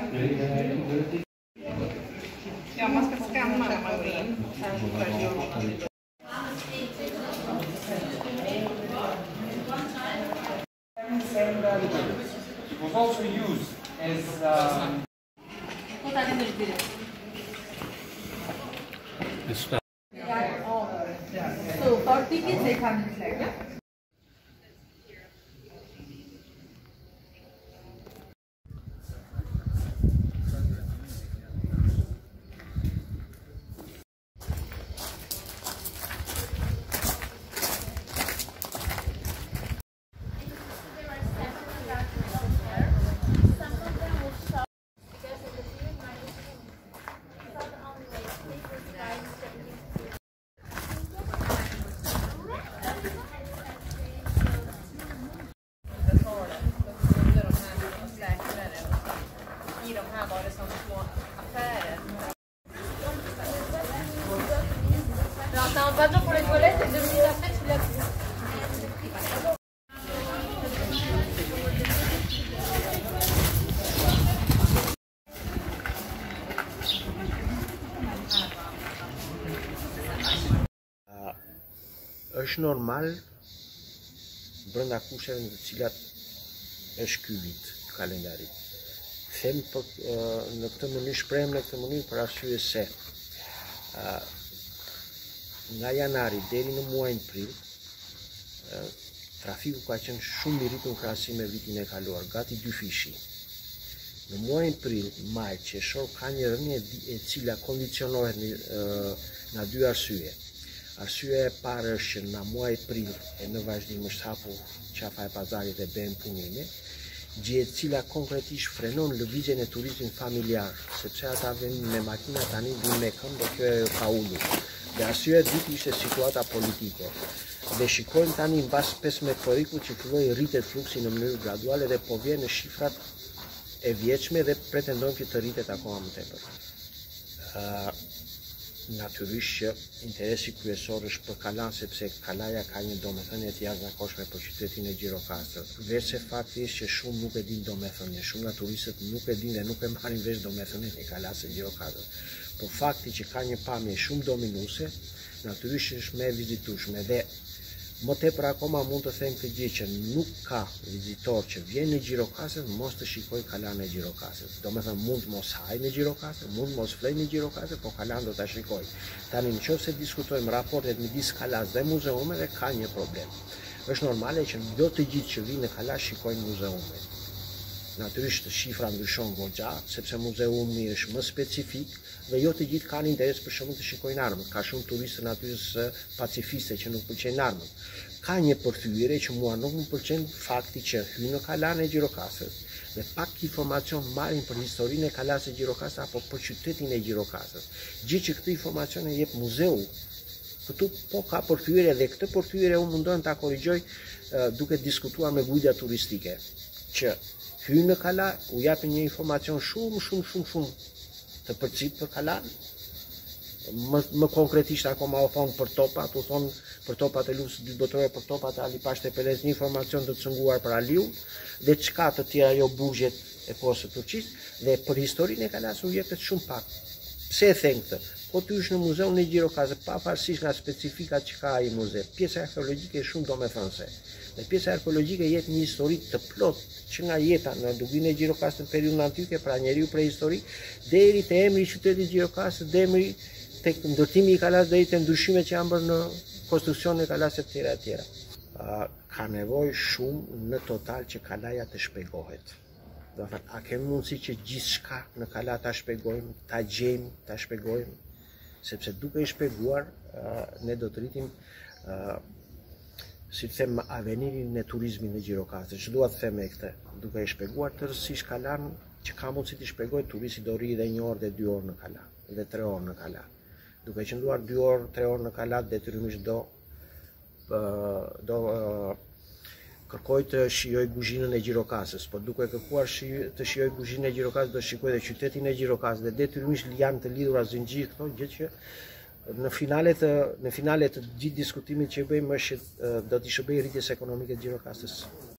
Ja, man ska skanna när man går in. It was also used as So for tickets 800 like that. I de här var det som små affärer. T'as un badge pour les toilettes et 2 minutes après tu l'as plus. është normal brenda kusheve në të cilat është ky vit kalendari. Them në këtë mënyrë, shprehem në këtë mënyrë për arsye se nga janari deri në muajin prill trafiku ka qenë shumë i rritur në krahasim me vitin e kaluar, gati 2 fishi. Në muajin prill, maj, qershor ka një rënje e cila kondicionohet nga 2 arsye. Arsyeja e parë është që nga muaji prill e në vazhdim është hapur qafa e pazarit dhe bëhen punime, gjë e cila konkretisht frenon lëvizjen e turizmit familjar, sepse ata vënë me makina tani vinë me këmbë dhe kjo ka ulur. Dhe arsyeja e dytë ishte situata politike. Dhe shikojmë tani mbas 15 korrikut që filloi rritet fluksi në mënyrë graduale dhe po vjen në shifrat e vjeçme dhe pretendojmë që të rritet akoma më tepër. Natyrisht që interesi kryesor është për Kalan, sepse Kalaja ka një domethënie të jashtëzakonshme për qytetin e Gjirokastër. Veçse fakti është që shumë nuk e din domethënien, shumë nga turistët nuk e din dhe nuk e marrin vesh domethënien e Kalas së Gjirokastër. Por fakti që ka një pamje shumë dominuese, natyrisht është më e vizitueshme dhe më tepër akoma mund të them këtë gjë që nuk ka vizitor që vjen në Gjirokastër mos të shikoj Kalan e Gjirokastër. Domethënë mund mos haj në Gjirokastër, mund mos flej në Gjirokastër, por Kalan do ta shikoj. Tani nëse diskutojmë raportet midis Kalas dhe muzeumeve, ka një problem. Është normale që jo të gjithë që vinë në Kalas shikojnë muzeumet. Natyrisht shifra ndryshon goxha, sepse muzeumi është më specifik dhe jo të gjithë kanë interes për shembull të shikojnë armët. Ka shumë turistë natyrisht pacifiste që nuk pëlqejnë armët. Ka një përthyere që mua nuk më pëlqen fakti që hyjnë në Kalan e Gjirokastër dhe pak informacion marrin për historinë e Kalas së Gjirokastër apo për qytetin e Gjirokastër. Gjë që këtë informacion e jep muzeu. Këtu po ka përthyere dhe këtë përthyere unë mundohem ta korrigjoj duke diskutuar me guida turistike që hyjnë në Kala, u japin një informacion shumë të përcip për Kalan. Më konkretisht akoma u thonë për topat, u thonë për topat e luftës së dytë botërore, për topat e Ali Pashtë e Pelez, një informacion të cënguar për Aliu, dhe çka të tjera jo buzhet e kohës së Turqisë, dhe për historinë e Kalas u jepet shumë pak. Pse e them këtë? Po ty është në muzeun e Gjirokastër, pavarësisht nga specifikat që ka ai muze, pjesa arkeologjike është shumë domethënëse. Dhe pjesa arkeologjike jep një histori të plot që nga jeta në duginë e Gjirokastër në periudhën antike, pra njeriu prehistorik, deri te emri i qytetit Gjirokastër, deri tek ndërtimi i Kalas, deri te ndryshimet që janë bërë në konstruksionin e Kalas e tjera. Ka nevojë shumë në total që Kalaja të shpjegohet. Do të thotë, a kemi mundësi që gjithçka në Kala ta shpjegojmë, ta gjejmë, ta shpjegojmë, sepse duke i shpjeguar ne do të rritim si të them avenirin e turizmit në Gjirokastër. Ç'dua të them me këtë? Duke i shpjeguar tërësisht Kalan, që ka mundësi të shpjegoj, turisti do rri dhe 1 orë dhe 2 orë në Kala, dhe 3 orë në Kala. Duke qëndruar 2 orë, 3 orë në Kala, detyrimisht do kërkoj të shijoj kuzhinën e Gjirokastës, por duke kërkuar të shijoj kuzhinën e Gjirokastës do shikoj dhe qytetin e Gjirokastës dhe detyrimisht janë të lidhura zinxhir këto gjë që në finale të gjithë diskutimit që bëjmë është do t'i shërbejë rritjes ekonomike të Gjirokastës.